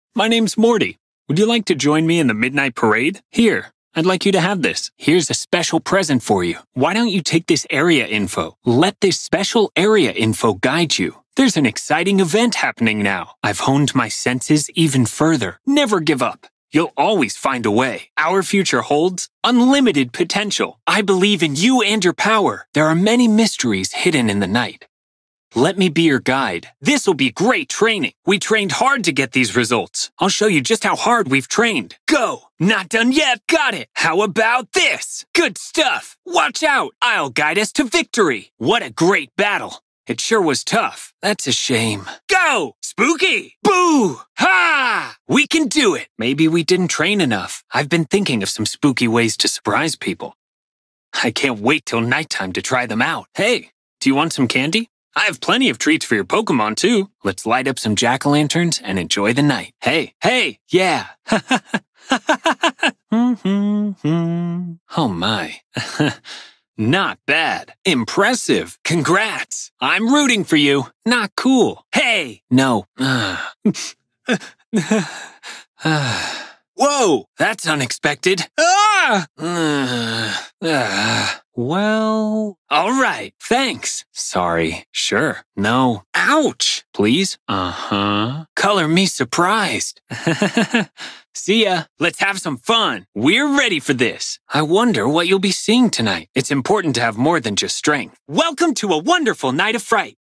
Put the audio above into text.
My name's Morty. Would you like to join me in the midnight parade? Here, I'd like you to have this. Here's a special present for you. Why don't you take this area info? Let this special area info guide you. There's an exciting event happening now. I've honed my senses even further. Never give up. You'll always find a way. Our future holds unlimited potential. I believe in you and your power. There are many mysteries hidden in the night. Let me be your guide. This'll be great training. We trained hard to get these results. I'll show you just how hard we've trained. Go! Not done yet. Got it. How about this? Good stuff. Watch out. I'll guide us to victory. What a great battle. It sure was tough. That's a shame. Go! Spooky! Boo! Ha! We can do it. Maybe we didn't train enough. I've been thinking of some spooky ways to surprise people. I can't wait till nighttime to try them out. Hey, do you want some candy? I have plenty of treats for your Pokemon, too. Let's light up some jack-o'-lanterns and enjoy the night. Hey, yeah. Oh my. Not bad. Impressive. Congrats. I'm rooting for you. Not cool. Hey. No. Whoa, that's unexpected. Well, all right, thanks. Sorry, sure, no. Ouch, please. Color me surprised. See ya. Let's have some fun. We're ready for this. I wonder what you'll be seeing tonight. It's important to have more than just strength. Welcome to a wonderful night of fright.